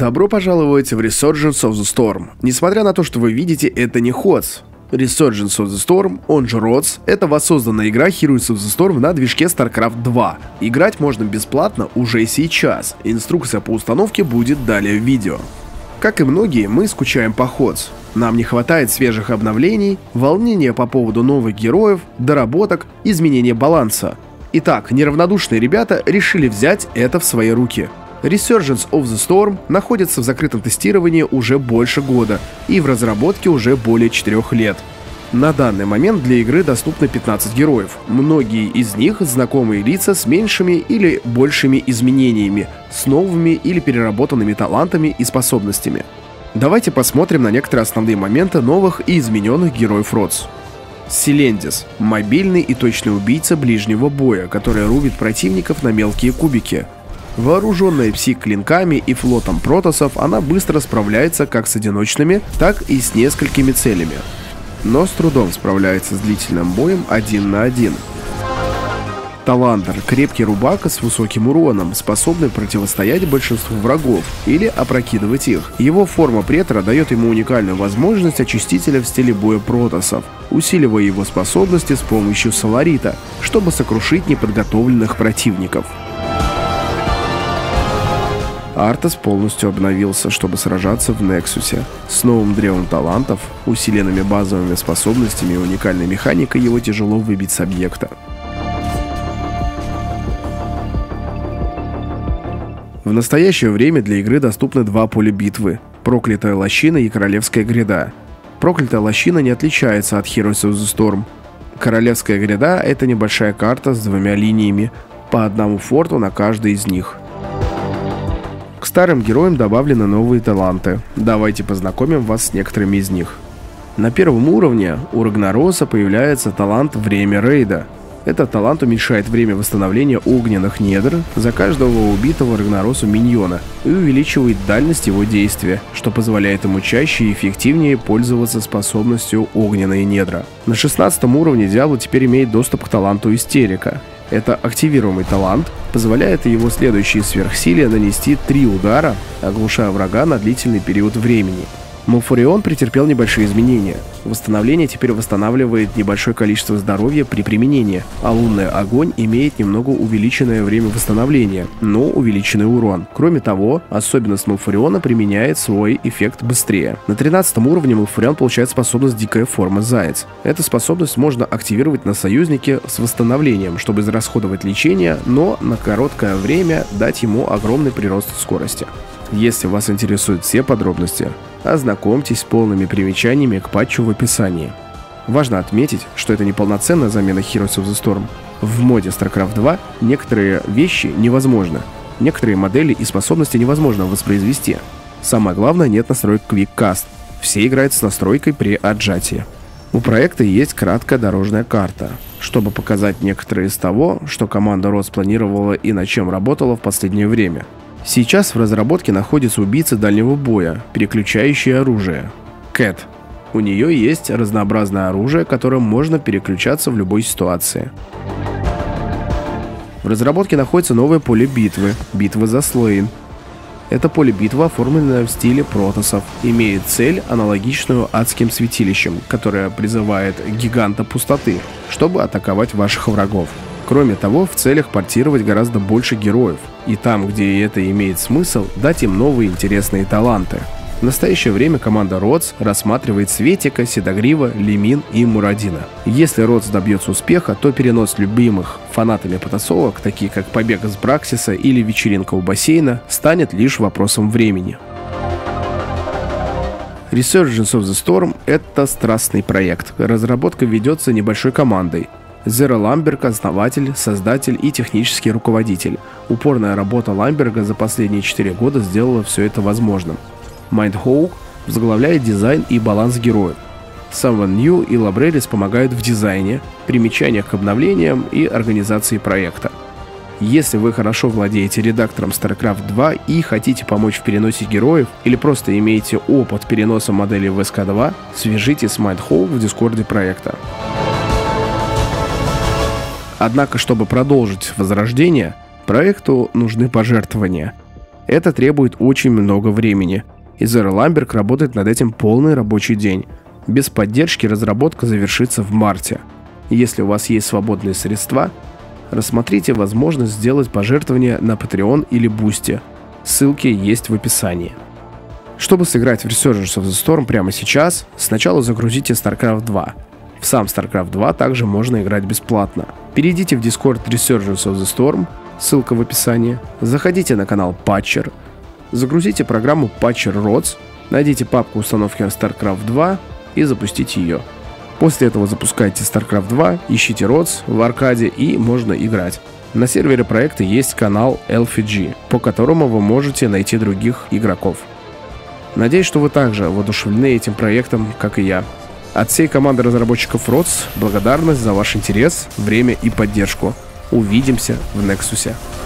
Добро пожаловать в Resurgence of the Storm. Несмотря на то, что вы видите, это не HOTS. Resurgence of the Storm, он же ROTS, это воссозданная игра Heroes of the Storm на движке StarCraft 2. Играть можно бесплатно уже сейчас. Инструкция по установке будет далее в видео. Как и многие, мы скучаем по HOTS. Нам не хватает свежих обновлений, волнения по поводу новых героев, доработок, изменения баланса. Итак, неравнодушные ребята решили взять это в свои руки. Resurgence of the Storm находится в закрытом тестировании уже больше года и в разработке уже более 4 лет. На данный момент для игры доступны 15 героев. Многие из них знакомые лица с меньшими или большими изменениями, с новыми или переработанными талантами и способностями. Давайте посмотрим на некоторые основные моменты новых и измененных героев ROTS. Силендис – мобильный и точный убийца ближнего боя, который рубит противников на мелкие кубики. Вооруженная псих-клинками и флотом протоссов, она быстро справляется как с одиночными, так и с несколькими целями. Но с трудом справляется с длительным боем 1 на 1. Таландер – крепкий рубака с высоким уроном, способный противостоять большинству врагов или опрокидывать их. Его форма претора дает ему уникальную возможность очистителя в стиле боя протоссов, усиливая его способности с помощью Соларита, чтобы сокрушить неподготовленных противников. Артес полностью обновился, чтобы сражаться в Нексусе. С новым древом талантов, усиленными базовыми способностями и уникальной механикой его тяжело выбить с объекта. В настоящее время для игры доступны два поля битвы – Проклятая лощина и Королевская гряда. Проклятая лощина не отличается от Heroes of the Storm. Королевская гряда – это небольшая карта с двумя линиями, по одному форту на каждой из них. К старым героям добавлены новые таланты. Давайте познакомим вас с некоторыми из них. На первом уровне у Рагнароса появляется талант «Время рейда». Этот талант уменьшает время восстановления огненных недр за каждого убитого Рагнаросу миньона и увеличивает дальность его действия, что позволяет ему чаще и эффективнее пользоваться способностью огненные недра. На 16 уровне Диабло теперь имеет доступ к таланту Истерика. Это активируемый талант, позволяет его следующей сверхсиле нанести 3 удара, оглушая врага на длительный период времени. Малфурион претерпел небольшие изменения. Восстановление теперь восстанавливает небольшое количество здоровья при применении, а лунный огонь имеет немного увеличенное время восстановления, но увеличенный урон. Кроме того, особенность Малфуриона применяет свой эффект быстрее. На 13 уровне Малфурион получает способность «Дикая форма Заяц». Эту способность можно активировать на союзнике с восстановлением, чтобы израсходовать лечение, но на короткое время дать ему огромный прирост скорости. Если вас интересуют все подробности, ознакомьтесь с полными примечаниями к патчу в описании. Важно отметить, что это не полноценная замена Heroes of the Storm. В моде StarCraft 2 некоторые вещи невозможны. Некоторые модели и способности невозможно воспроизвести. Самое главное, нет настроек Quick Cast. Все играют с настройкой при отжатии. У проекта есть краткая дорожная карта, чтобы показать некоторые из того, что команда ROTS планировала и над чем работала в последнее время. Сейчас в разработке находится убийца дальнего боя, переключающая оружие. Кэт. У нее есть разнообразное оружие, которым можно переключаться в любой ситуации. В разработке находится новое поле битвы – битва за Слейн. Это поле битвы, оформленное в стиле протоссов, имеет цель, аналогичную адским святилищам, которое призывает гиганта пустоты, чтобы атаковать ваших врагов. Кроме того, в целях портировать гораздо больше героев, и там, где это имеет смысл, дать им новые интересные таланты. В настоящее время команда ROTS рассматривает Светика, Седогрива, Лемин и Мурадина. Если ROTS добьется успеха, то перенос любимых фанатами потасовок, такие как побег из Браксиса или вечеринка у бассейна, станет лишь вопросом времени. Resurgence of the Storm – это страстный проект. Разработка ведется небольшой командой. Зеро Ламберг – основатель, создатель и технический руководитель. Упорная работа Ламберга за последние 4 года сделала все это возможным. Майндхоук возглавляет дизайн и баланс героев. Someone New и Лабрелис помогают в дизайне, примечаниях к обновлениям и организации проекта. Если вы хорошо владеете редактором StarCraft 2 и хотите помочь в переносе героев или просто имеете опыт переноса моделей в SK2, свяжитесь с Майндхоук в дискорде проекта. Однако, чтобы продолжить возрождение, проекту нужны пожертвования. Это требует очень много времени, и Zero Lamberg работает над этим полный рабочий день. Без поддержки разработка завершится в марте. Если у вас есть свободные средства, рассмотрите возможность сделать пожертвование на Patreon или Boosty. Ссылки есть в описании. Чтобы сыграть в Resurgence of the Storm прямо сейчас, сначала загрузите StarCraft 2. В сам StarCraft 2 также можно играть бесплатно. Перейдите в Discord Resurgence of the Storm, ссылка в описании, заходите на канал Patcher, загрузите программу Patcher ROTS, найдите папку установки StarCraft 2 и запустите ее. После этого запускайте StarCraft 2, ищите ROTS в аркаде и можно играть. На сервере проекта есть канал LFG, по которому вы можете найти других игроков. Надеюсь, что вы также воодушевлены этим проектом, как и я. От всей команды разработчиков ROTS благодарность за ваш интерес, время и поддержку. Увидимся в Nexus.